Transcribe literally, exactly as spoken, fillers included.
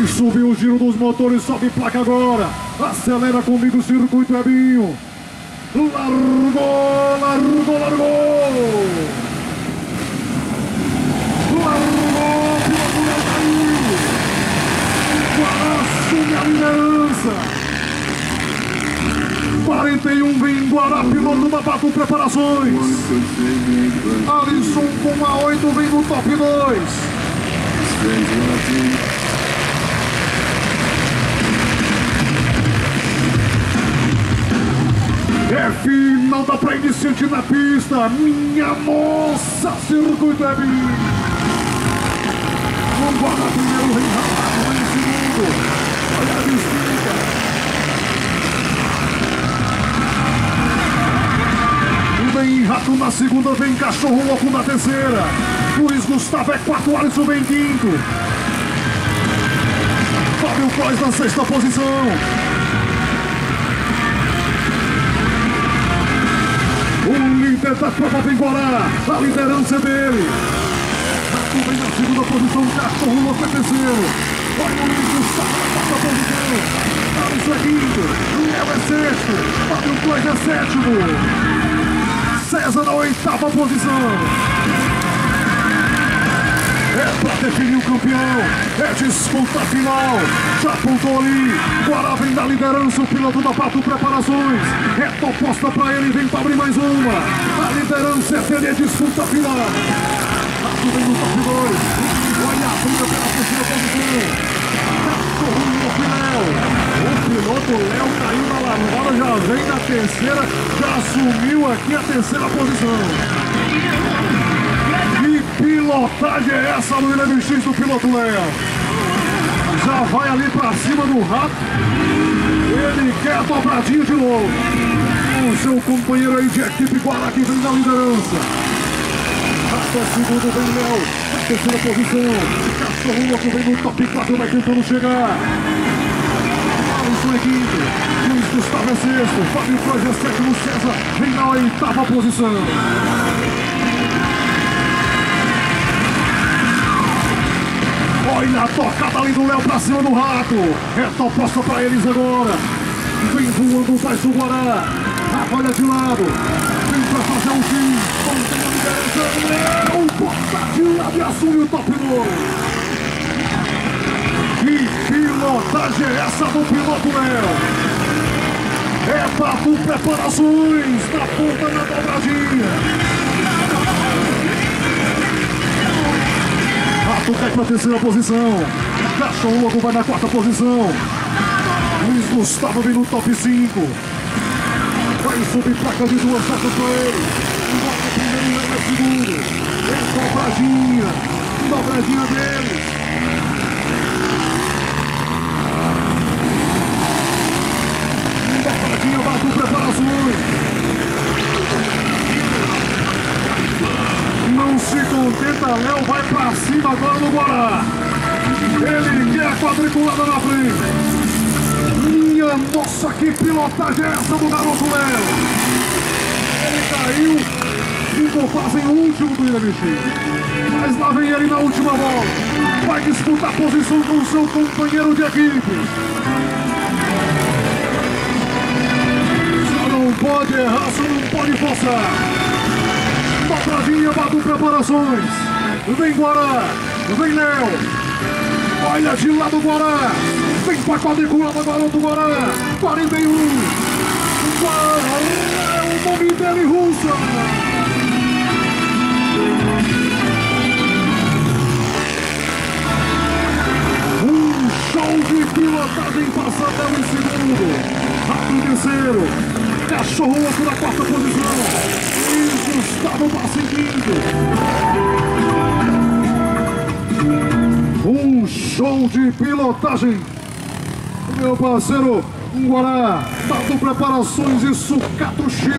Vai subir o giro dos motores, sobe placa agora. Acelera comigo o circuito Ebinho. Largou, largou, largou. Largou, piloto Léo caiu. Guará assume a liderança. quarenta e um vem Guará, piloto da Bato Preparações. Alisson com a oito vem no top dois. É final da pra iniciante na pista. Minha nossa, circuito é bem. O Guará primeiro vem rápido, vem em segundo. Olha a disputa. Vem Rato na segunda, vem Cachorro Louco na terceira. Luiz Gustavo é quarto, Alisson vem quinto. Fábio Clóis na sexta posição. O líder da prova vem Guará, a liderança é dele. Rato vem na segunda posição, Cachorro Louco é terceiro. Olha o Luiz Gustavo na quarta posição. Alisson é quinto, Léo é sexto, Fábio Clóis é sétimo. César na oitava posição. É pra definir o campeão. É disputa final. Já apontou ali. Guará vem da liderança. O piloto da Pato Preparações. É proposta pra ele. Vem pra abrir mais uma. A liderança é dele. É disputa final. Pato vem no top dois. Olha a briga pela terceira posição. Cachorro o Léo. O piloto Léo caiu na largada, já vem na terceira, já assumiu aqui a terceira posição. Que pilotagem é essa no M X do piloto Léo? Já vai ali pra cima do Rato. Ele quer a dobradinha de novo. O seu companheiro aí de equipe Guará que vem na liderança. Rato é segundo, vem Léo na terceira posição. Cachorro Louco vem no top quatro, vai tentando chegar. Alisson é quinto, Luiz Gustavo é sexto, Fábio Clóis é sétimo, César vem na oitava posição. Olha a tocada ali do Léo pra cima do Rato. É proposta pra eles agora. Vem voando mais o Guará. Olha de lado. Vem pra fazer um fim. Mantém a liderança. Léo bota de lado e assume o top dois. Que pilotagem é essa do piloto Léo? É Bato Preparações na ponta da dobradinha. Rato cai para a terceira posição. Cachorro Louco vai na quarta posição. Luiz Gustavo vem no top cinco. Vai subir placa de duas voltas para ele. Volta primeiro e Léo segundo. É dobradinha. Dobradinha dele. Dobradinha Bato Preparações. Não se contenta, Léo vai pra cima agora no Guará. Ele quer a quadriculada na frente. Minha nossa, que pilotagem é essa do garoto Léo? Ele caiu, ficou quase em último do I M X. Mas lá vem ele na última volta. Vai disputar posição com seu companheiro de equipe. Não pode errar, só não pode forçar. Dobradinha, Bato Preparações. Vem Guará, vem Léo. Olha de lado Guará. Vem pra quadriculada agora do Guará. quarenta e um. Guará, é o nome dele, Russa. Um show de pilotagem passada em segundo. Rato em terceiro. Cachorro Louco na quarta posição. Luiz Gustavo passa em quinto. Um show de pilotagem. Meu parceiro Guará, Bato Preparações e Sucato Chile.